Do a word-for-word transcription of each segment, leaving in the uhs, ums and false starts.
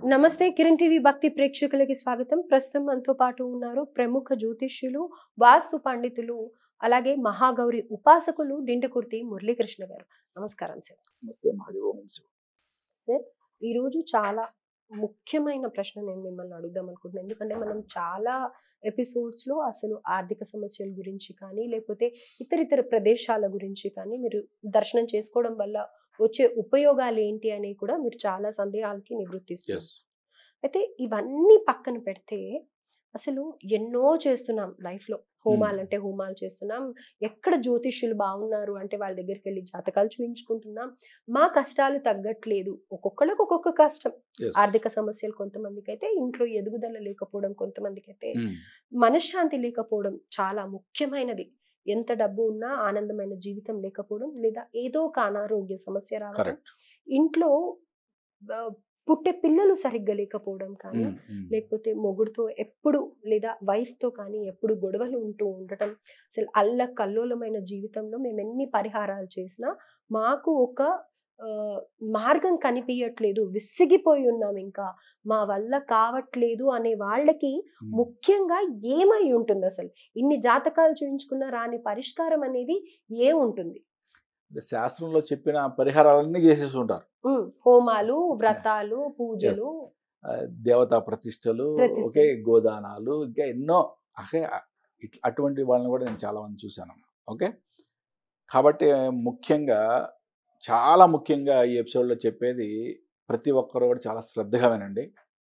నమస్తే కిరణ్ టీవీ భక్తి ప్రేక్షకులకి స్వాగతం. ప్రస్తుతం మనతో పాటు ఉన్నారు ప్రముఖ జ్యోతిష్యులు, వాస్తు పండితులు, అలాగే మహాగౌరి ఉపాసకులు డింటకుర్తి మురళీకృష్ణ గారు. నమస్కారం సార్. నమస్తే హరి ఓం శివ. సార్, ఈరోజు చాలా ముఖ్యమైన ప్రశ్న నేను మిమ్మల్ని అడుగుదాం అనుకుంటున్నాను. ఎందుకంటే మనం చాలా ఎపిసోడ్స్లో అసలు ఆర్థిక సమస్యల గురించి కానీ, లేకపోతే ఇతర ఇతర ప్రదేశాల గురించి కానీ, మీరు దర్శనం చేసుకోవడం వల్ల వచ్చే ఉపయోగాలు ఏంటి అని కూడా మీరు చాలా సందేహాలకి నివృత్తిస్తారు. Yes. అయితే ఇవన్నీ పక్కన పెడితే అసలు ఎన్నో చేస్తున్నాం లైఫ్లో. హోమాలు అంటే హోమాలు చేస్తున్నాం, ఎక్కడ జ్యోతిష్యులు బాగున్నారు అంటే వాళ్ళ దగ్గరికి వెళ్ళి జాతకాలు చూయించుకుంటున్నాం. మా కష్టాలు తగ్గట్లేదు, ఒక్కొక్కరికి ఒక్కొక్క కష్టం. Yes. ఆర్థిక సమస్యలు కొంతమందికి అయితే, ఇంట్లో ఎదుగుదల లేకపోవడం కొంతమందికి అయితే, Mm. మనశ్శాంతి లేకపోవడం చాలా ముఖ్యమైనది. ఎంత డబ్బు ఉన్నా ఆనందమైన జీవితం లేకపోవడం, లేదా ఏదో ఒక అనారోగ్య సమస్య రావడం, Correct. ఇంట్లో ఆ, పుట్టే పిల్లలు సరిగ్గా లేకపోవడం కానీ, Mm. Mm. లేకపోతే మొగుడుతో ఎప్పుడు లేదా వైఫ్తో కానీ ఎప్పుడు గొడవలు ఉంటూ ఉండటం, అసలు అల్ల కల్లోలమైన జీవితంలో మేము ఎన్ని పరిహారాలు చేసినా మాకు ఒక ఆ, మార్గం కనిపించట్లేదు, విసిగిపోయి ఉన్నాం, ఇంకా మా వల్ల కావట్లేదు అనే వాళ్ళకి Mm. ముఖ్యంగా ఏమై ఉంటుంది? అసలు ఇన్ని జాతకాలు చూయించుకున్న రాని పరిష్కారం అనేది ఏముంటుంది? అంటే శాస్త్రంలో చెప్పిన పరిహారాలన్నీ చేసేసి ఉంటారు. ఉమ్, హోమాలు, వ్రతాలు, పూజలు, ఆ, దేవతా ప్రతిష్టలు, ప్రతిష్టలు. ఓకే, గోదానాలు, ఇంకా ఎన్నో అహే ఇట్లా అటువంటి వాళ్ళని కూడా నేను చాలా మంది చూశాను. ఓకే, కాబట్టి ముఖ్యంగా చాలా ముఖ్యంగా ఈ ఎపిసోడ్లో చెప్పేది ప్రతి ఒక్కరు కూడా చాలా శ్రద్ధగా వినండి.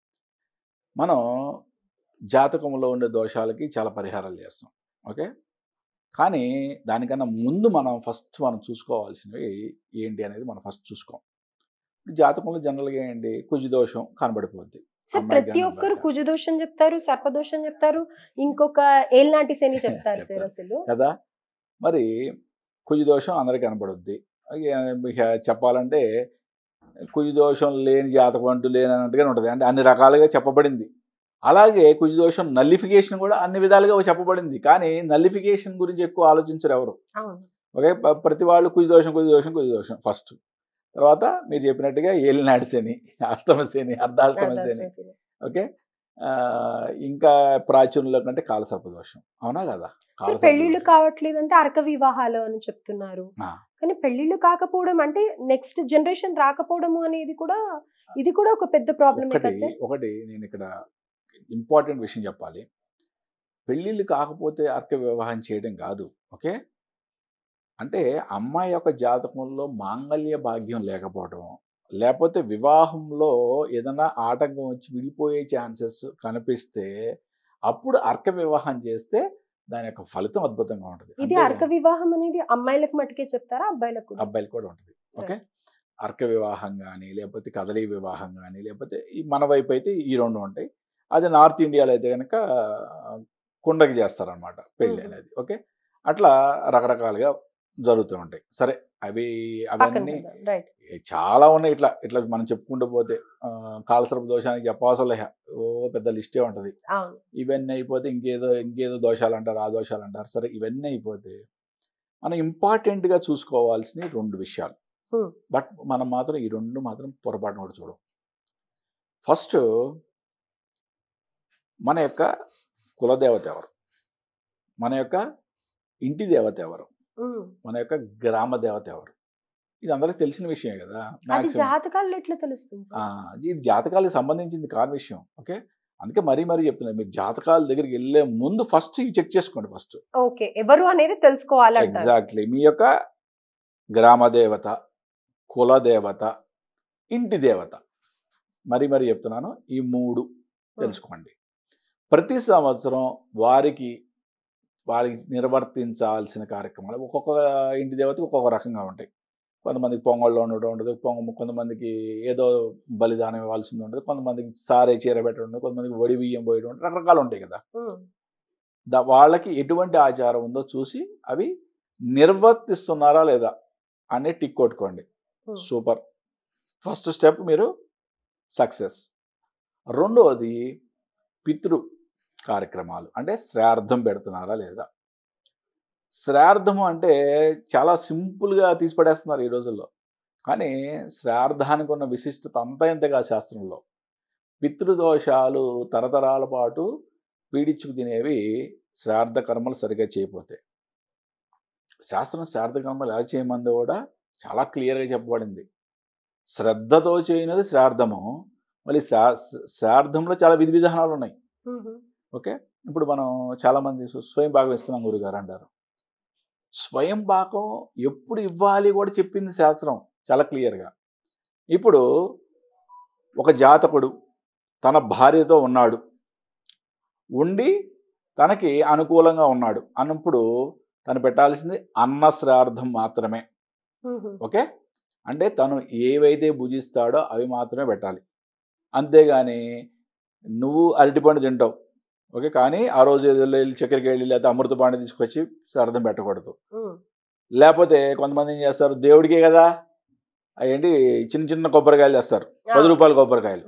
మనం జాతకంలో ఉండే దోషాలకి చాలా పరిహారాలు చేస్తాం. ఓకే, కానీ దానికన్నా ముందు మనం ఫస్ట్ మనం చూసుకోవాల్సినవి ఏంటి అనేది మనం ఫస్ట్ చూసుకోం. జాతకంలో జనరల్గా ఏంటి, కుజ దోషం కనబడిపోద్ది. సార్, అమ్మాయి ప్రతి కానీ ఒక్కరు అబ్బాయి కుజదోషం చెప్తారు, సర్పదోషం చెప్తారు, ఇంకొక ఏల్నాటి శని చెప్తారు సార్. చెప్తారు అసలు కదా. మరి కుజ దోషం అందరికీ కనబడుద్ది. ఇక చెప్పాలంటే కుజ దోషం లేని జాతకం అంటూ లేనట్టుగానే ఉంటుంది. అంటే అన్ని రకాలుగా చెప్పబడింది. అలాగే కుజ దోషం నల్లిఫికేషన్ కూడా అన్ని విధాలుగా చెప్పబడింది. కానీ నల్లిఫికేషన్ గురించి ఎక్కువ ఆలోచించరు ఎవరు. అవును. ఓకే, ప- ప్రతి వాళ్ళు కుజ దోషం కుజ దోషం కుజ దోషం ఫస్ట్. తర్వాత మీరు చెప్పినట్టుగా ఏలినాటి శని, అష్టమ శని, అర్ధాష్టమ శని. శని. ఓకే, ఆ, ఇంకా ప్రాచుర్యంలో కంటే కాలసర్ప దోషం. అవునా కదా? సార్, కాలసర్ప పెళ్లిళ్ళు దోషం. కావట్లేదు అంటే అర్క వివాహాలు అని చెప్తున్నారు. ఆ, కానీ పెళ్లిళ్ళు కాకపోవడం అంటే నెక్స్ట్ జనరేషన్ రాకపోవడము అనేది కూడా, ఇది కూడా ఒక పెద్ద ప్రాబ్లమే ఒకటి కదా సార్. ఒకటి నేను ఇక్కడ ఇంపార్టెంట్ విషయం చెప్పాలి. పెళ్ళిళ్ళు కాకపోతే అర్క వివాహం చేయడం కాదు. ఓకే, అంటే అమ్మాయి యొక్క జాతకంలో మాంగళ్య భాగ్యం లేకపోవడం, లేకపోతే వివాహంలో ఏదైనా ఆటంకం వచ్చి విడిపోయే ఛాన్సెస్ కనిపిస్తే అప్పుడు అర్క వివాహం చేస్తే దాని యొక్క ఫలితం అద్భుతంగా ఉంటుంది. ఇది అంతే అర్క వివాహం అనేది అమ్మాయిలకు మటుకే చెప్తారా, అబ్బాయిలకు కూడా? అబ్బాయిలు కూడా ఉంటుంది. ఓకే, అర్క వివాహం కానీ, లేకపోతే కదలీ వివాహం కానీ, లేకపోతే ఈ మన వైపు అయితే ఈ రెండు ఉంటాయి. అదే నార్త్ ఇండియాలో అయితే కనుక కుండకి చేస్తారనమాట పెళ్ళి మ్మ్. అనేది. ఓకే, అట్లా రకరకాలుగా జరుగుతూ ఉంటాయి. సరే, అవి పక్కన అవన్నీ పెడదాం. రైట్. చాలా ఉన్నాయి. ఇట్లా ఇట్లా మనం చెప్పుకుంటూ పోతే ఆ, కాలసర్ప దోషానికి చెప్పవసరం లే, ఓ పెద్ద లిస్టే ఉంటుంది. అవును. ఇవన్నీ అయిపోతే ఇంకేదో ఇంకేదో దోషాలు అంటారు, ఆ దోషాలు అంటారు. సరే, ఇవన్నీ అయిపోతే మనం ఇంపార్టెంట్గా చూసుకోవాల్సిన రెండు విషయాలు. Hmm. బట్ మనం మాత్రం ఈ రెండు మాత్రం పొరపాటున కూడా చూడం. ఫస్ట్, మన యొక్క కులదేవత ఎవరు, మన యొక్క ఇంటి దేవత ఎవరు, ఉమ్. మన యొక్క గ్రామ దేవత ఎవరు, ఇది అందరికీ తెలిసిన విషయమే కదా. అది మ్యాక్సిమం జాతకాల్లో ఎట్లా తెలుస్తుంది సార్? ఇది జాతకాలకు సంబంధించింది కాని విషయం. ఓకే, అందుకే మరీ మరీ చెప్తున్నాను, మీరు జాతకాల దగ్గరికి వెళ్ళే ముందు ఫస్ట్ ఇవి చెక్ చేసుకోండి. ఫస్ట్ ఓకే, ఎవరు అనేది తెలుసుకోవాలంటారు. ఎగ్జాక్ట్లీ మీ యొక్క గ్రామ దేవత, కుల దేవత, ఇంటి దేవత, మరీ మరీ చెప్తున్నాను, ఈ మూడు తెలుసుకోండి. ప్రతి సంవత్సరం వారికి వారికి నిర్వర్తించాల్సిన కార్యక్రమాలు ఒక్కొక్క ఇంటి దేవతకి ఒక్కొక్క రకంగా ఉంటాయి. కొంతమందికి పొంగళ్ళు ఉండడం ఉంటుంది, పొంగ కొంతమందికి ఏదో బలిదానం ఇవ్వాల్సింది ఉంటుంది, కొంతమందికి సారే చీర పెట్టడం ఉంటుంది, కొంతమందికి వడి బియ్యం పోయడం ఉంటుంది, రకరకాలు ఉంటాయి కదా. ఉమ్. దా వాళ్ళకి ఎటువంటి ఆచారం ఉందో చూసి అవి నిర్వర్తిస్తున్నారా లేదా అనే టిక్ కొట్టుకోండి. Hmm. సూపర్, ఫస్ట్ స్టెప్ మీరు సక్సెస్. రెండవది పితృ కార్యక్రమాలు, అంటే శ్రార్థం పెడుతున్నారా లేదా. శ్రార్థము అంటే చాలా సింపుల్గా తీసిపడేస్తున్నారు ఈ రోజుల్లో. కానీ శ్రార్థానికి ఉన్న విశిష్టత అంతా ఇంతగా శాస్త్రంలో. పితృదోషాలు తరతరాల పాటు పీడించుకు తినేవి శ్రాద్ధ కర్మలు సరిగ్గా చేయకపోతే. శాస్త్రం శ్రాద్ధ కర్మలు ఎలా చేయమందో కూడా చాలా క్లియర్గా చెప్పబడింది. శ్రద్ధతో చేయనది శ్రాద్ధము. మళ్ళీ శా శ్రాద్ధంలో చాలా విధి విధానాలు ఉన్నాయి. ఓకే, ఇప్పుడు మనం చాలామంది స్వయం భాగం ఇస్తున్నాం గురుగారు అంటారు. స్వయం భాగం ఎప్పుడు ఇవ్వాలి కూడా చెప్పింది శాస్త్రం చాలా క్లియర్గా. ఇప్పుడు ఒక జాతకుడు తన భార్యతో ఉన్నాడు, ఉండి తనకి అనుకూలంగా ఉన్నాడు అన్నప్పుడు తను పెట్టాల్సింది అన్న శ్రాద్ధం మాత్రమే. ఓకే, అంటే తను ఏవైతే భుజిస్తాడో అవి మాత్రమే పెట్టాలి. అంతేగాని నువ్వు అరటిపండు తింటావు, ఓకే, కానీ ఆ రోజు వెళ్ళి చక్కెరకి వెళ్ళి లేకపోతే అమృతపాండి తీసుకొచ్చి శ్రాద్ధం పెట్టకూడదు. లేకపోతే కొంతమంది ఏం చేస్తారు, దేవుడికే కదా అవేంటి చిన్న చిన్న కొబ్బరికాయలు చేస్తారు, పది రూపాయల కొబ్బరికాయలు.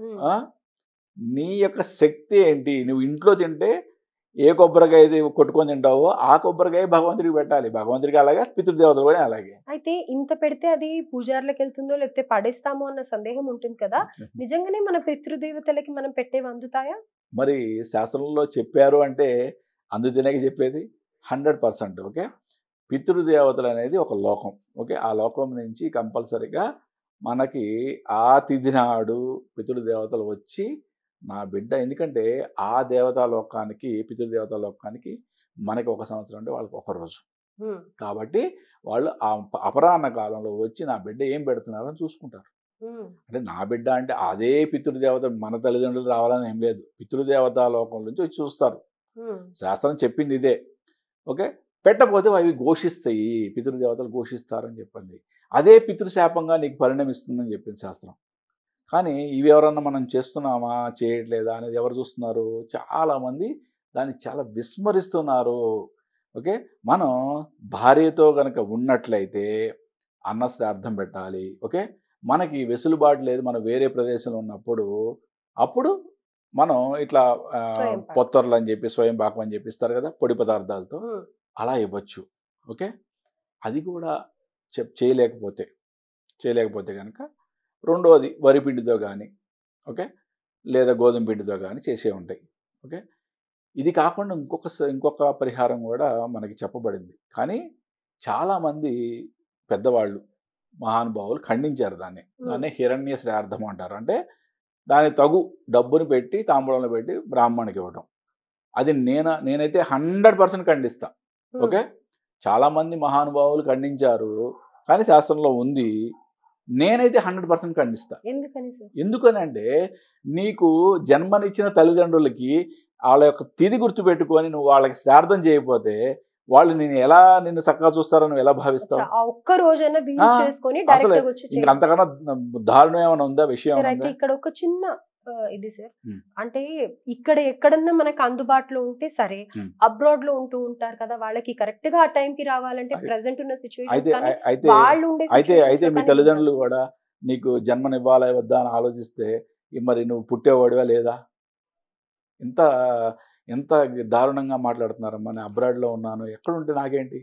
నీ యొక్క శక్తి ఏంటి? నువ్వు ఇంట్లో తింటే ఏ కొబ్బరికాయ కొట్టుకొని తింటావో ఆ కొబ్బరికాయ భగవంతుడికి పెట్టాలి. భగవంతుడికి అలాగే, పితృదేవతలు కూడా అలాగే. అయితే ఇంత పెడితే అది పూజార్లకు వెళ్తుందో లేకపోతే పడేస్తామో అన్న సందేహం ఉంటుంది కదా, నిజంగానే మన పితృదేవతలకి మనం పెట్టేవి అందుతాయా? మరి శాస్త్రంలో చెప్పారు అంటే అందుతేనే చెప్పేది హండ్రెడ్ పర్సెంట్. ఓకే, పితృదేవతలు అనేది ఒక లోకం. ఓకే, ఆ లోకం నుంచి కంపల్సరిగా మనకి ఆ తిథి నాడు పితృదేవతలు వచ్చి నా బిడ్డ, ఎందుకంటే ఆ దేవతా లోకానికి పితృదేవతా లోకానికి మనకి ఒక సంవత్సరం అంటే వాళ్ళకి ఒక రోజు కాబట్టి వాళ్ళు ఆ అపరాహ్న కాలంలో వచ్చి నా బిడ్డ ఏం పెడుతున్నారో అని చూసుకుంటారు. అంటే నా బిడ్డ అంటే అదే పితృదేవత, మన తల్లిదండ్రులు రావాలని ఏం లేదు, పితృదేవతా లోకం నుంచి వచ్చి చూస్తారు. శాస్త్రం చెప్పింది ఇదే. ఓకే, పెట్టకపోతే అవి ఘోషిస్తాయి, పితృదేవతలు ఘోషిస్తారని చెప్పింది. అదే పితృశాపంగా నీకు పరిణమిస్తుందని చెప్పింది శాస్త్రం. కానీ ఇవి ఎవరన్నా మనం చేస్తున్నామా చేయట్లేదా అనేది ఎవరు చూస్తున్నారు? చాలామంది దాన్ని చాలా విస్మరిస్తున్నారు. ఓకే, మనం భార్యతో కనుక ఉన్నట్లయితే అన్న శ్రాద్ధం పెట్టాలి. ఓకే, మనకి వెసులుబాటు లేదు, మనం వేరే ప్రదేశంలో ఉన్నప్పుడు అప్పుడు మనం ఇట్లా పొత్తర్లు అని చెప్పి స్వయం పాకం అని చెప్పిస్తారు కదా పొడి పదార్థాలతో, అలా ఇవ్వచ్చు. ఓకే, అది కూడా చెప్ చేయలేకపోతే చేయలేకపోతే కనుక రెండవది వరి పిండితో కానీ, ఓకే, లేదా గోధుమ పిండితో కానీ చేసే ఉంటాయి. ఓకే, ఇది కాకుండా ఇంకొక ఇంకొక పరిహారం కూడా మనకి చెప్పబడింది. కానీ చాలామంది పెద్దవాళ్ళు మహానుభావులు ఖండించారు దాన్ని. దాన్ని హిరణ్య శ్రాద్ధం అంటారు. అంటే దాని తగు డబ్బుని పెట్టి తాంబూలంలో పెట్టి బ్రాహ్మణికి ఇవ్వడం. అది నేను నేనైతే హండ్రెడ్ పర్సెంట్ ఖండిస్తా. ఓకే, చాలామంది మహానుభావులు ఖండించారు, కానీ శాస్త్రంలో ఉంది. నేనైతే హండ్రెడ్ పర్సెంట్ ఖండిస్తా. ఎందుకని ఎందుకని అంటే నీకు జన్మనిచ్చిన తల్లిదండ్రులకి వాళ్ళ యొక్క తిథి గుర్తుపెట్టుకొని నువ్వు వాళ్ళకి శ్రాద్ధం చేయకపోతే వాళ్ళు నేను ఎలా నిన్ను చక్కగా చూస్తారో నువ్వు ఎలా భావిస్తావు? ఒక్క రోజైనా చేసుకొని అసలు ఇంకా అంతకన్నా దారుణం ఏమైనా ఉందా విషయం? అయితే ఇక్కడ ఒక చిన్న ఇది సార్, అంటే ఇక్కడ ఎక్కడన్నా మనకు అందుబాటులో ఉంటే సరే, అబ్రాడ్ లో ఉంటూ ఉంటారు కదా, వాళ్ళకి కరెక్ట్ గా ఆ టైం కి రావాలంటే ప్రెసెంట్ ఉన్న సిచ్యువేషన్ అయితే అయితే మీ తల్లిదండ్రులు కూడా నీకు జన్మనివ్వాలా వద్దా అని ఆలోచిస్తే మరి నువ్వు పుట్టేవాడివా లేదా? ఎంత ఎంత దారుణంగా మాట్లాడుతున్నారమ్మా. నేను అబ్రాడ్లో ఉన్నాను, ఎక్కడుంటే నాకేంటి?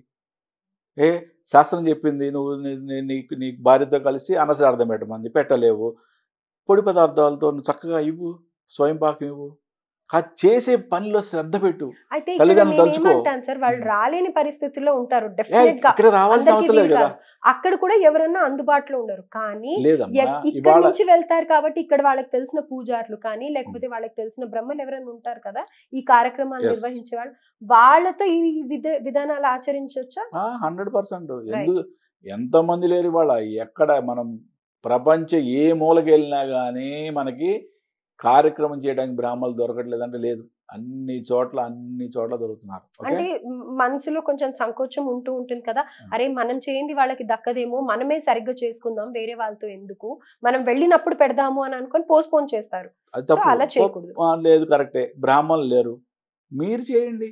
ఏ శాస్త్రం చెప్పింది నువ్వు నీకు నీ భార్యతో కలిసి అన్నశ్రార్థం పెట్టమంది, పెట్టలేవు. పొడి పదార్థాలతో నువ్వు చక్కగా ఇవ్వు, స్వయం పాకం ఇవ్వు. చేసే పనిలో శ్రద్ధ పెట్టు. తల్లిదండ్రులు తలుచుకో. సార్ వాళ్ళు రాలేని పరిస్థితుల్లో ఉంటారు, ఇక్కడ రావాల్సిన అవసరం లేదు కదా, అక్కడ కూడా ఎవరన్నా అందుబాటులో ఉండరు. కానీ ఇక్కడ నుంచి వెళ్తారు కాబట్టి ఇక్కడ వాళ్ళకి తెలిసిన పూజారులు కానీ లేకపోతే వాళ్ళకి తెలిసిన బ్రహ్మలు ఎవరైనా ఉంటారు కదా ఈ కార్యక్రమాలు నిర్వహించే వాళ్ళు, వాళ్ళతో ఈ విధానాలు ఆచరించవచ్చా? Hundred percent. ఎందుకు ఎంతమంది లేరు వాళ్ళ, ఎక్కడ మనం ప్రపంచ ఏ మూలకి వెళ్ళినా కానీ మనకి కార్యక్రమం చేయడానికి బ్రాహ్మణులు దొరకట్లేదంటే లేదు, అన్ని చోట్ల అన్ని చోట్ల దొరుకుతున్నారు. అంటే మనసులో కొంచెం సంకోచం ఉంటూ ఉంటుంది కదా, అరే మనం చేయింది వాళ్ళకి దక్కదేమో, మనమే సరిగ్గా చేసుకుందాం, వేరే వాళ్ళతో ఎందుకు, మనం వెళ్ళినప్పుడు పెడదాము అని అనుకొని పోస్ట్పోన్ చేస్తారు. అలా చేయకూడదు. లేదు, కరెక్టే. బ్రాహ్మణులు లేరు, మీరు చేయండి,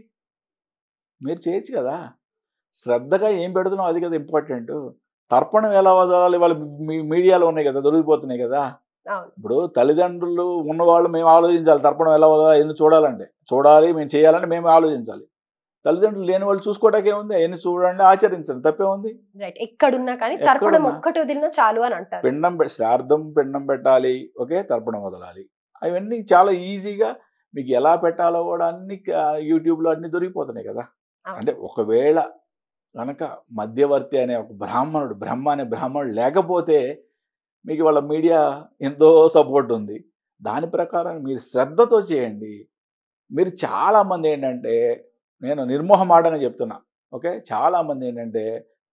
మీరు చేయొచ్చు కదా. శ్రద్ధగా ఏం పెడుతున్నాం అది కదా ఇంపార్టెంట్. తర్పణం ఎలా వదలాలి వాళ్ళు మీడియాలో ఉన్నాయి కదా, దొరికిపోతున్నాయి కదా. ఇప్పుడు తల్లిదండ్రులు ఉన్నవాళ్ళు మేము ఆలోచించాలి, తర్పణం ఎలా వదలాలి ఎన్ని చూడాలంటే చూడాలి, మేము చేయాలంటే మేము ఆలోచించాలి. తల్లిదండ్రులు లేని వాళ్ళు చూసుకోవడానికి ఏముంది, అవన్నీ చూడండి, ఆచరించండి, తప్పే ఉంది. ఎక్కడున్నా కానీ తర్పణం ఒక్కటి వదిలినా చాలు అని అంటారు. పిండం శ్రాద్ధం పిండం పెట్టాలి, ఓకే, తర్పణం వదలాలి, అవన్నీ చాలా ఈజీగా మీకు ఎలా పెట్టాలో కూడా అన్ని క- యూట్యూబ్లో అన్ని దొరికిపోతున్నాయి కదా. అవును. అంటే ఒకవేళ కనుక మధ్యవర్తి అనే ఒక బ్రాహ్మణుడు బ్రహ్మ అనే బ్రాహ్మణుడు లేకపోతే మీకు వాళ్ళ మీడియా ఎంతో సపోర్ట్ ఉంది. దాని ప్రకారం మీరు శ్రద్ధతో చేయండి. మీరు చాలామంది ఏంటంటే నేను నిర్మోహమాటంగా చెప్తున్నా, ఓకే, చాలామంది ఏంటంటే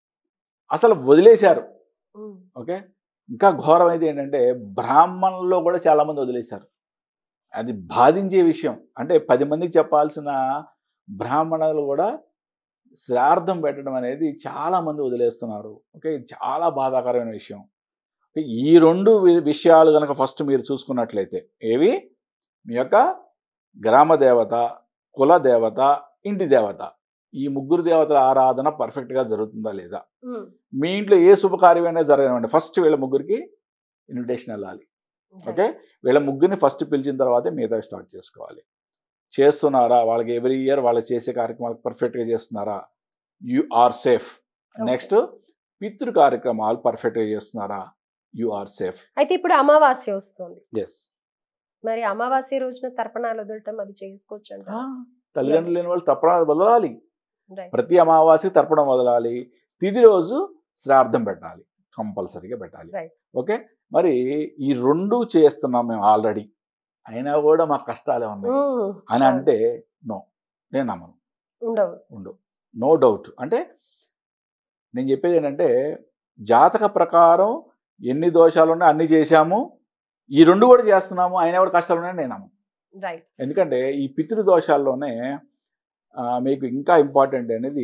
అసలు వదిలేశారు. ఉమ్, ఓకే, ఇంకా ఘోరం అయితే ఏంటంటే బ్రాహ్మణుల్లో కూడా చాలామంది వదిలేశారు. అది బాధించే విషయం. అంటే పది మందికి చెప్పాల్సిన బ్రాహ్మణులు కూడా శ్రార్థం పెట్టడం అనేది చాలామంది వదిలేస్తున్నారు. ఓకే, ఇది చాలా బాధాకరమైన విషయం. ఓకే, ఈ రెండు వి- విషయాలు కనుక ఫస్ట్ మీరు చూసుకున్నట్లయితే ఏవి, మీ యొక్క గ్రామ దేవత, కుల దేవత, ఇంటి దేవత, ఈ ముగ్గురు దేవతల ఆరాధన పర్ఫెక్ట్గా జరుగుతుందా లేదా, ఉమ్, మీ ఇంట్లో ఏ శుభకార్యమైనా జరగనివ్వండి, ఫస్ట్ వీళ్ళ ముగ్గురికి ఇన్విటేషన్ వెళ్ళాలి. ఓకే, వీళ్ళ ముగ్గురిని ఫస్ట్ పిలిచిన తర్వాతే మిగతా స్టార్ట్ చేసుకోవాలి. చేస్తున్నారా, వాళ్ళకి ఎవ్రీ ఇయర్ వాళ్ళు చేసే కార్యక్రమాలకు పర్ఫెక్ట్గా చేస్తున్నారా, యు ఆర్ సేఫ్. నెక్స్ట్ పితృ కార్యక్రమాలు పర్ఫెక్ట్గా చేస్తున్నారా, యు ఆర్ సేఫ్. అయితే ఇప్పుడు అమావాస్య వస్తుంది, ఎస్. మరి అమావాస్య రోజున తర్పణాలు వదలటం అది చేసుకోవచ్చు అంట. తల్లిదండ్రులు లేని వాళ్ళు తర్పణాలు వదలాలి. రైట్. ప్రతి అమావాస్యకి తర్పణం వదలాలి. తిథి రోజు శ్రార్థం పెట్టాలి, కంపల్సరీగా పెట్టాలి. Right. ఓకే, మరి ఈ రెండు చేస్తున్నాం మేము ఆల్రెడీ, అయినా కూడా మాకు కష్టాలే ఉన్నాయి ఉమ్, అని అవును. అంటే నో, నేను నమ్మను. ఉండవు. ఉండు, నో డౌట్. అంటే నేను చెప్పేది ఏంటంటే జాతక ప్రకారం ఎన్ని దోషాలు ఉన్నాయి అన్ని చేశాము, ఈ రెండు కూడా చేస్తున్నాము, అయినా కూడా కష్టాలు ఉన్నాయని నేను నమ్మను. రైట్. ఎందుకంటే ఈ పితృదోషాల్లోనే ఆ, మీకు ఇంకా ఇంపార్టెంట్ అనేది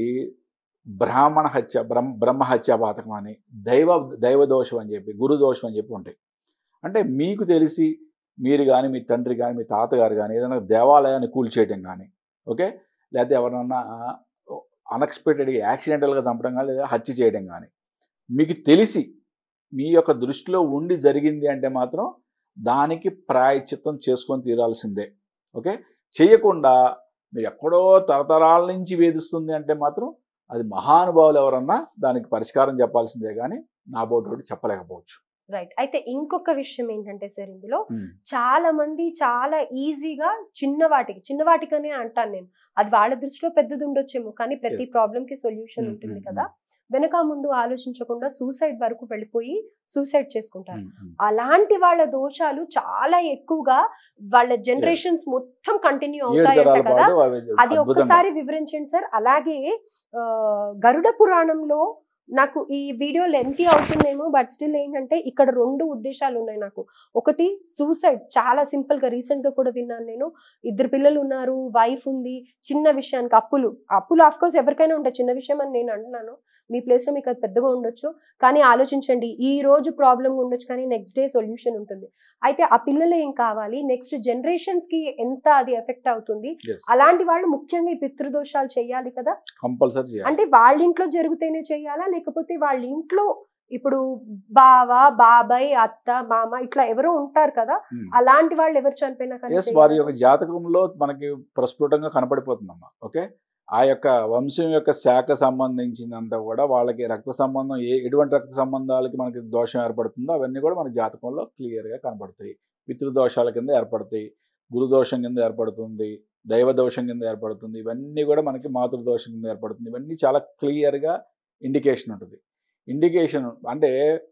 బ్రాహ్మణ హత్య, బ్రహ్మ బ్రహ్మ హత్యా పాతకం అని, దైవ దైవ దోషం అని చెప్పి, గురు దోషం అని చెప్పి ఉంటాయి. అంటే మీకు తెలిసి మీరు కానీ మీ తండ్రి కానీ మీ తాతగారు కానీ ఏదైనా దేవాలయాన్ని కూల్చేయడం కానీ, ఓకే, లేకపోతే ఎవరన్నా అన్ఎక్స్పెక్టెడ్గా యాక్సిడెంటల్గా చంపడం కానీ లేదా హత్య చేయడం కానీ మీకు తెలిసి మీ యొక్క దృష్టిలో ఉండి జరిగింది అంటే మాత్రం దానికి ప్రాయశ్చిత్తం చేసుకొని తీరాల్సిందే. ఓకే, చేయకుండా మీరు ఎక్కడో తరతరాల నుంచి వేధిస్తుంది అంటే మాత్రం అది మహానుభావులు ఎవరన్నా దానికి పరిష్కారం చెప్పాల్సిందే కానీ నా బోర్డు చెప్పలేకపోవచ్చు. రైట్. అయితే ఇంకొక విషయం ఏంటంటే సార్, ఇందులో ఉమ్, చాలా మంది చాలా ఈజీగా చిన్న వాటికి చిన్న వాటికనే అంటాను నేను, అది వాళ్ళ దృష్టిలో పెద్దది ఉండొచ్చేమో, కానీ ప్రతి Yes. ప్రాబ్లం కి సొల్యూషన్ ఉమ్, ఉంటుంది ఉమ్, కదా, వెనక ముందు ఆలోచించకుండా సూసైడ్ వరకు వెళ్ళిపోయి సూసైడ్ చేసుకుంటారు. ఉమ్, ఉమ్. అలాంటి వాళ్ళ దోషాలు చాలా ఎక్కువగా వాళ్ళ జనరేషన్స్ మొత్తం కంటిన్యూ ఏడు అవుతాయంట తరాల కదా, పాటు అవి అది అద్భుతంగా. ఒక్కసారి వివరించండి సార్. అలాగే ఆ, గరుడ పురాణంలో నాకు ఈ వీడియో లెంతీ అవుతుందేమో, బట్ స్టిల్ ఏంటంటే ఇక్కడ రెండు ఉద్దేశాలు ఉన్నాయి నాకు. ఒకటి సూసైడ్, చాలా సింపుల్ గా రీసెంట్ గా కూడా విన్నాను నేను, ఇద్దరు పిల్లలు ఉన్నారు, వైఫ్ ఉంది, చిన్న విషయానికి అప్పులు అప్పులు ఆఫ్ కోర్స్ ఎవరికైనా ఉంటాయి, చిన్న విషయం అని నేను అంటున్నాను, మీ ప్లేస్ లో మీకు అది పెద్దగా ఉండొచ్చు, కానీ ఆలోచించండి, ఈ రోజు ప్రాబ్లం ఉండొచ్చు కానీ నెక్స్ట్ డే సొల్యూషన్ ఉంటుంది. అయితే ఆ పిల్లలు ఏం కావాలి, నెక్స్ట్ జనరేషన్స్ కి ఎంత అది ఎఫెక్ట్ అవుతుంది, Yes. అలాంటి వాళ్ళు ముఖ్యంగా ఈ పితృదోషాలు చేయాలి కదా. కంపల్సరీ చేయాలి. అంటే వాళ్ళ ఇంట్లో జరిగితేనే చేయాలా, లేకపోతే వాళ్ళ ఇంట్లో ఇప్పుడు బావ, బాబాయ్, అత్త, మామ ఇట్లా ఎవరో ఉంటారు కదా, ఉమ్. అలాంటి వాళ్ళు ఎవరు చనిపోయినా కానీ ఎస్, వారి యొక్క జాతకంలో మనకి ప్రస్ఫుటంగా కనపడిపోతుందమ్మా. ఓకే, ఆ యొక్క వంశం యొక్క శాఖ సంబంధించినంత కూడా వాళ్ళకి రక్త సంబంధం ఏ ఎటువంటి రక్త సంబంధాలకి మనకి దోషం ఏర్పడుతుందో అవన్నీ కూడా మన జాతకంలో క్లియర్గా కనపడతాయి. పితృదోషాల కింద ఏర్పడతాయి, గురుదోషం కింద ఏర్పడుతుంది, దైవ దోషం కింద ఏర్పడుతుంది, ఇవన్నీ కూడా మనకి మాతృదోషం కింద ఏర్పడుతుంది. ఇవన్నీ చాలా క్లియర్గా ఇండికేషన్ ఉంటుంది. ఇండికేషన్ అంటే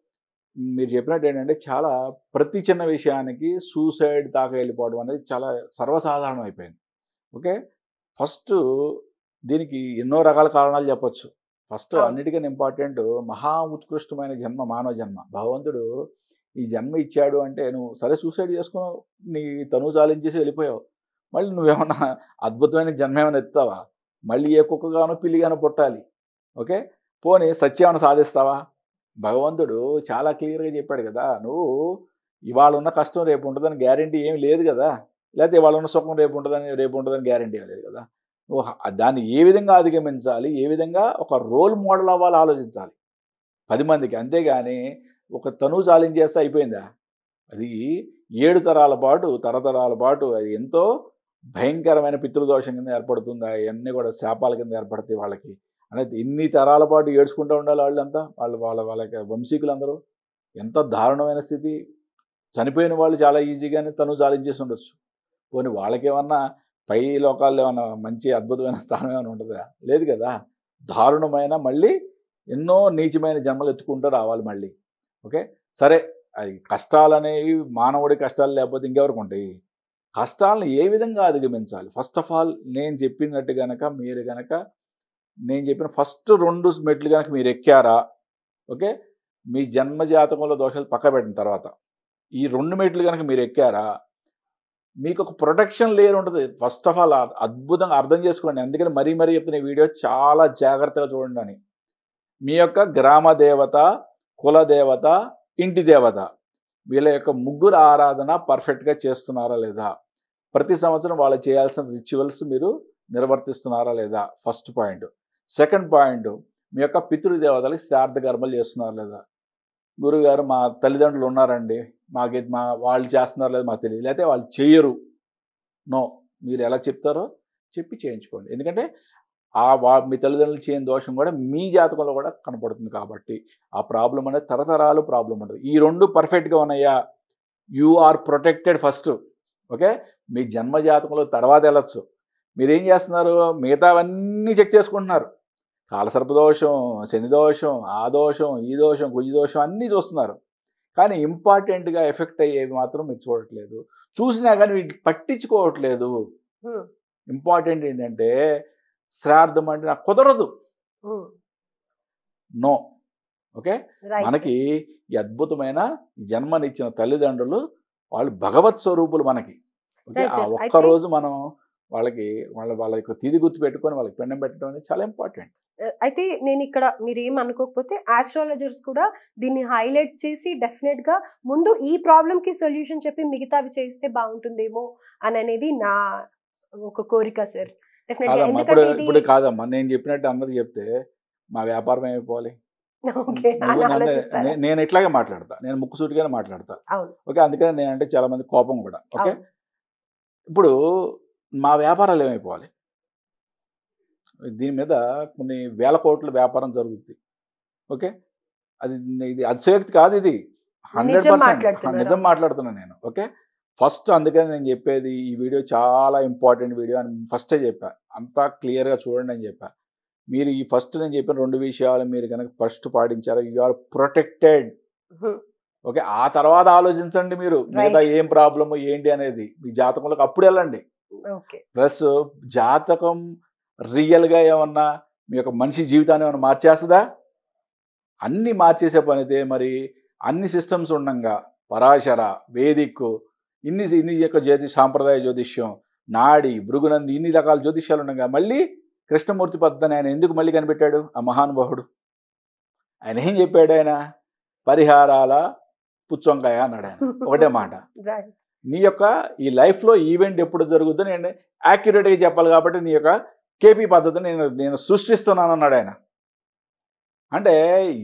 మీరు చెప్పినట్టు ఏంటంటే చాలా ప్రతి చిన్న విషయానికి సూసైడ్ దాకా వెళ్ళిపోవడం అనేది చాలా సర్వసాధారణం అయిపోయింది. ఓకే, ఫస్ట్ దీనికి ఎన్నో రకాల కారణాలు చెప్పొచ్చు. ఫస్ట్ అవును. అన్నిటికన్నా ఇంపార్టెంట్ మహా ఉత్కృష్టమైన జన్మ మానవ జన్మ. భగవంతుడు ఈ జన్మ ఇచ్చాడు అంటే నువ్వు సరే సూసైడ్ చేసుకున్నావు, నీ తనువు చాలించేసి వెళ్ళిపోయావు, మళ్ళీ నువ్వేమన్నా అద్భుతమైన జన్మ ఏమైనా ఎత్తావా, మళ్ళీ ఏ కుక్కగానో పిల్లిగానో పుట్టాలి. ఓకే, పోనీ సత్యమని సాధిస్తావా? భగవంతుడు చాలా క్లియర్గా చెప్పాడు కదా, నువ్వు ఇవాళ ఉన్న కష్టం రేపు ఉంటుందని గ్యారంటీ ఏమి లేదు కదా, లేకపోతే ఇవాళ ఉన్న సుఖం రేపు ఉంటుందని రేపు ఉంటుందని గ్యారంటీ ఏం లేదు కదా. నువ్వు హ- దాన్ని ఏ విధంగా అధిగమించాలి, ఏ విధంగా ఒక రోల్ మోడల్ అవ్వాలి ఆలోచించాలి పది మందికి. అంతేగాని ఒక తనువు చాలించేస్తే అయిపోయిందా? అది ఏడు తరాల పాటు తరతరాల పాటు అది ఎంతో భయంకరమైన పితృదోషం కింద ఏర్పడుతుంది. అవన్నీ కూడా శాపాల కింద ఏర్పడతాయి వాళ్ళకి. అనేది ఇన్ని తరాల పాటు ఏడ్చుకుంటూ ఉండాలి వాళ్ళంతా, వాళ్ళు వాళ్ళ వాళ్ళ వంశీకులందరూ. ఎంత దారుణమైన స్థితి. చనిపోయిన వాళ్ళు చాలా ఈజీగానే తను చాలించేసి ఉండొచ్చు. పోనీ వాళ్ళకేమన్నా పై లోకాల్లో ఏమన్నా మంచి అద్భుతమైన స్థానం ఏమైనా ఉంటుందా? లేదు కదా. దారుణమైన మళ్ళీ ఎన్నో నీచమైన జన్మలు ఎత్తుకుంటూ రావాలి మళ్ళీ. ఓకే, సరే అది కష్టాలనేవి మానవుడి కష్టాలు లేకపోతే ఇంకెవరికి ఉంటాయి? కష్టాలను ఏ విధంగా అధిగమించాలి? ఫస్ట్ ఆఫ్ ఆల్ నేను చెప్పినట్టు గనక మీరు గనక నేను చెప్పిన ఫస్ట్ రెండు మెట్లు కనుక మీరు ఎక్కారా, ఓకే, మీ జన్మ జాతకంలో దోషాలు పక్క పెట్టిన తర్వాత ఈ రెండు మెట్లు కనుక మీరు ఎక్కారా, మీకు ఒక ప్రొటెక్షన్ లేయర్ ఉంటుంది. ఫస్ట్ ఆఫ్ ఆల్ అద్భుతంగా అర్థం చేసుకోండి. అందుకని మరీ మరీ చెప్తున్న ఈ వీడియో చాలా జాగ్రత్తగా చూడండి అని. మీ యొక్క గ్రామ దేవత, కుల దేవత, ఇంటి దేవత వీళ్ళ యొక్క ముగ్గురు ఆరాధన పర్ఫెక్ట్గా చేస్తున్నారా లేదా, ప్రతి సంవత్సరం వాళ్ళు చేయాల్సిన రిచువల్స్ మీరు నిర్వర్తిస్తున్నారా లేదా, ఫస్ట్ పాయింట్. సెకండ్ పాయింట్, మీ యొక్క పితృదేవతలకు శ్రాద్ధ కర్మలు చేస్తున్నారా లేదా. గురువుగారు మా తల్లిదండ్రులు ఉన్నారండి, మాకు మా వాళ్ళు చేస్తున్నారో లేదో మాకు తెలియదు, లేకపోతే వాళ్ళు చేయరు. నో, మీరు ఎలా చెప్తారో చెప్పి చేయించుకోండి. ఎందుకంటే ఆ వా మీ తల్లిదండ్రులు చేయని దోషం కూడా మీ జాతకంలో కూడా కనపడుతుంది కాబట్టి ఆ ప్రాబ్లం అనేది తరతరాలు ప్రాబ్లం ఉంటుంది. ఈ రెండు పర్ఫెక్ట్గా ఉన్నాయా, you are protected first. Okay, మీ జన్మ జాతకంలో తర్వాత వెళ్ళచ్చు. మీరేం చేస్తున్నారు, మిగతావన్నీ చెక్ చేసుకుంటున్నారు. కాలసర్పదోషం, శని దోషం, ఆ దోషం, ఈ దోషం, కుజి దోషం అన్నీ చూస్తున్నారు. కానీ ఇంపార్టెంట్గా ఎఫెక్ట్ అయ్యేవి మాత్రం మీరు చూడట్లేదు. చూసినా కానీ వీటికి పట్టించుకోవట్లేదు. ఇంపార్టెంట్ ఏంటంటే శ్రాద్ధం అంటే నాకు కుదరదు, నో. ఓకే, మనకి ఈ అద్భుతమైన జన్మనిచ్చిన తల్లిదండ్రులు వాళ్ళు భగవత్ స్వరూపులు మనకి. ఓకే, ఆ ఒక్కరోజు మనం వాళ్ళకి వాళ్ళ వాళ్ళ యొక్క తిథి గుర్తు పెట్టుకొని వాళ్ళకి పిండం పెట్టడం అనేది చాలా ఇంపార్టెంట్. అయితే నేను ఇక్కడ మీరు ఏం అనుకోకపోతే ఆస్ట్రాలజర్స్ కూడా దీన్ని హైలైట్ చేసి డెఫినెట్ గా ముందు ఈ ప్రాబ్లం కి సొల్యూషన్ చెప్పి మిగతావి చేస్తే బాగుంటుందేమో అని అనేది నా ఒక కోరిక సార్. ఇప్పుడు ఇప్పుడు కాదమ్మా, నేను చెప్పినట్టు అందరూ చెప్తే మా వ్యాపారం ఏమైపోవాలి? నేను ఇట్లాగే మాట్లాడతా, నేను ముక్కుసూటిగానే మాట్లాడతా. ఓకే, అందుకని నేనంటే చాలా మంది కోపం కూడా. ఓకే, ఇప్పుడు మా వ్యాపారాలు ఏమైపోవాలి? దీని మీద కొన్ని వేల కోట్ల వ్యాపారం జరుగుతుంది. ఓకే, అది ఇది అతిశయోక్తి కాదు, ఇది హండ్రెడ్ పర్సెంట్ నిజం మాట్లాడుతున్నాను నేను. ఓకే, ఫస్ట్ అందుకని నేను చెప్పేది ఈ వీడియో చాలా ఇంపార్టెంట్ వీడియో అని ఫస్టే చెప్పా. అంతా క్లియర్గా చూడండి అని చెప్పా. మీరు ఈ ఫస్ట్ నేను చెప్పిన రెండు విషయాలు మీరు కనుక ఫస్ట్ పాటించారో యు ఆర్ ప్రొటెక్టెడ్. ఓకే, ఆ తర్వాత ఆలోచించండి మీరు మిగతా ఏం ప్రాబ్లము ఏంటి అనేది మీ జాతకంలోకి అప్పుడు వెళ్ళండి. ప్లస్ జాతకం రియల్గా ఏమన్నా మీ యొక్క మనిషి జీవితాన్ని ఏమన్నా మార్చేస్తుందా? అన్నీ మార్చేసే పని అయితే మరి అన్ని సిస్టమ్స్ ఉండగా పరాశర, వేదిక్, ఇన్ని ఇన్ని యొక్క జ్యోతి సాంప్రదాయ జ్యోతిష్యం, నాడి, భృగునంది, ఇన్ని రకాల జ్యోతిష్యాలు ఉండగా మళ్ళీ కృష్ణమూర్తి పద్ధతిని ఆయన ఎందుకు మళ్ళీ కనిపెట్టాడు ఆ మహానుభావుడు? ఆయన ఏం చెప్పాడు? ఆయన పరిహారాల పుచ్చొంకాయ అన్నాడు ఆయన. ఒకటే మాట, నీ యొక్క ఈ లైఫ్లో ఈవెంట్ ఎప్పుడు జరుగుతుందో నేను యాక్యురేట్గా చెప్పాలి కాబట్టి నీ యొక్క కేపీ పద్ధతిని నేను నేను సృష్టిస్తున్నాను అన్నాడు ఆయన. అంటే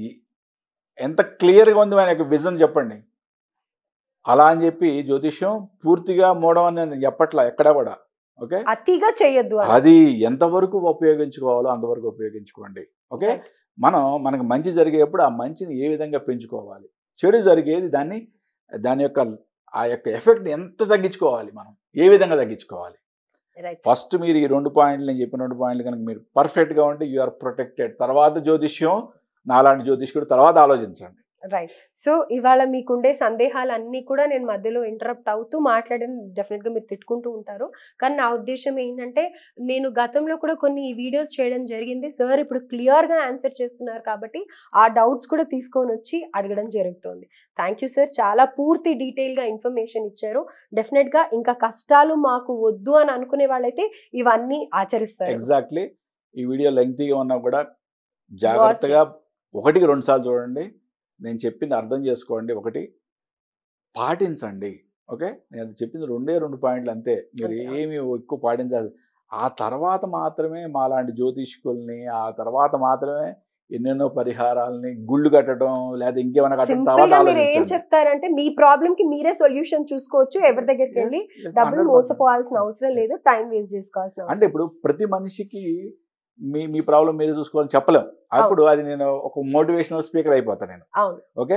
ఎంత క్లియర్గా ఉంది ఆయన యొక్క విజన్ చెప్పండి. అలా అని చెప్పి జ్యోతిష్యం పూర్తిగా మూడం అని నేను చెప్పట్లా ఎక్కడా కూడా. ఓకే, అతిగా చేయొద్దు, అది ఎంతవరకు ఉపయోగించుకోవాలో అంతవరకు ఉపయోగించుకోండి. ఓకే, మనం మనకు మంచి జరిగేప్పుడు ఆ మంచిని ఏ విధంగా పెంచుకోవాలి, చెడు జరిగేది దాన్ని దాని యొక్క ఆ యొక్క ఎఫెక్ట్ ఎంత తగ్గించుకోవాలి, మనం ఏ విధంగా తగ్గించుకోవాలి. ఫస్ట్ మీరు ఈ రెండు పాయింట్లు నేను చెప్పిన రెండు పాయింట్లు కనుక మీరు పర్ఫెక్ట్గా ఉంటే యు ఆర్ ప్రొటెక్టెడ్. తర్వాత జ్యోతిష్యం నాలాంటి జ్యోతిష్కుడు తర్వాత ఆలోచించండి. రైట్. సో ఇవాళ మీకుండే సందేహాలన్నీ కూడా నేను మధ్యలో ఇంటరప్ట్ అవుతూ మాట్లాడిన డెఫినెట్గా మీరు తిట్టుకుంటూ ఉంటారు. కానీ నా ఉద్దేశం ఏంటంటే నేను గతంలో కూడా కొన్ని వీడియోస్ చేయడం జరిగింది. సార్ ఇప్పుడు క్లియర్గా ఆన్సర్ చేస్తున్నారు కాబట్టి ఆ డౌట్స్ కూడా తీసుకొని వచ్చి అడగడం జరుగుతుంది. థ్యాంక్ యూ సార్, చాలా పూర్తి డీటెయిల్గా ఇన్ఫర్మేషన్ ఇచ్చారు. డెఫినెట్గా ఇంకా కష్టాలు మాకు వద్దు అని అనుకునే వాళ్ళైతే ఇవన్నీ ఆచరిస్తారు. ఎగ్జాక్ట్లీ. ఈ వీడియో లెంగ్తీగా ఉన్నా కూడా జాగ్రత్తగా ఒకటికి రెండు సార్లు చూడండి. నేను చెప్పింది అర్థం చేసుకోండి, ఒకటి పాటించండి. ఓకే, నేను చెప్పింది రెండే రెండు పాయింట్లు అంతే, మీరు ఏమి ఎక్కువ పాటించాలి. ఆ తర్వాత మాత్రమే మాలాంటి జ్యోతిష్కుల్ని, ఆ తర్వాత మాత్రమే ఎన్నెన్నో పరిహారాలని గుళ్ళు కట్టడం లేదా ఇంకేమైనా కట్టడం తర్వాత మీరు ఏం చెప్తారంటే మీ ప్రాబ్లం కి మీరే సొల్యూషన్ చూసుకోవచ్చు. ఎవరి దగ్గరికి వెళ్ళి డబ్బులు మోసపోవాల్సిన అవసరం లేదు, టైం వేస్ట్ చేసుకోవాల్సిన. అంటే ఇప్పుడు ప్రతి మనిషికి మీ మీ ప్రాబ్లం మీరు చూసుకోవాలని చెప్పలేం. అప్పుడు అది నేను ఒక మోటివేషనల్ స్పీకర్ అయిపోతాను నేను. ఓకే,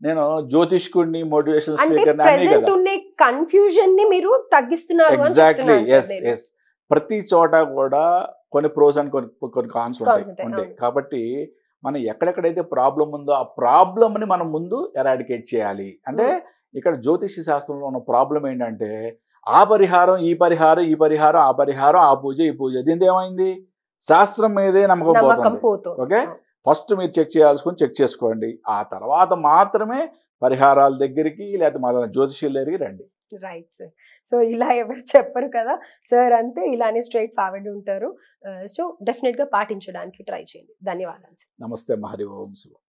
నేను జ్యోతిష్కుడిని, మోటివేషన్ అంటే స్పీకర్ని అన్నీ ప్రెసెంట్ కదా. ఉన్న కన్ఫ్యూజన్ ని మీరు తగ్గిస్తున్నారు అని ఎగ్జాక్ట్లీ, చెప్తున్నాను సార్ ఎస్ నేను. ఎస్. ప్రతి చోట కూడా కొన్ని ప్రోస్ అండ్ కొన్ని కొన్ని కాన్స్ Cons ఉంటాయి ఉంటాయి, ఉంటాయి అవును. కాబట్టి మనం ఎక్కడెక్కడైతే ప్రాబ్లం ఉందో ఆ ప్రాబ్లమ్ని మనం ముందు ఎరాడికేట్ చేయాలి. అంటే Hmm. ఇక్కడ జ్యోతిష శాస్త్రంలో ఉన్న ప్రాబ్లం ఏంటంటే ఆ పరిహారం ఈ పరిహారం ఈ పరిహారం ఆ పరిహారం ఆ పూజ ఈ పూజ, దీంతో ఏమైంది శాస్త్రం మీదే నమ్మకం నమ్మకం పోతుంది. పోతుంది. ఓకే, ఫస్ట్ మీరు చెక్ చేయాల్సుకొని చెక్ చేసుకోండి, ఆ తర్వాత మాత్రమే పరిహారాల దగ్గరికి లేకపోతే మా జ్యోతిష్యుల దగ్గరికి రండి. Right sir. సో ఇలా ఎవరు చెప్పరు కదా సార్, అంతే ఇలానే స్ట్రైట్ ఫార్వర్డ్ ఉంటారు. సో డెఫినెట్ గా పాటించడానికి ట్రై చేయండి. ధన్యవాదాలు సార్. నమస్తే హరి ఓం శివ.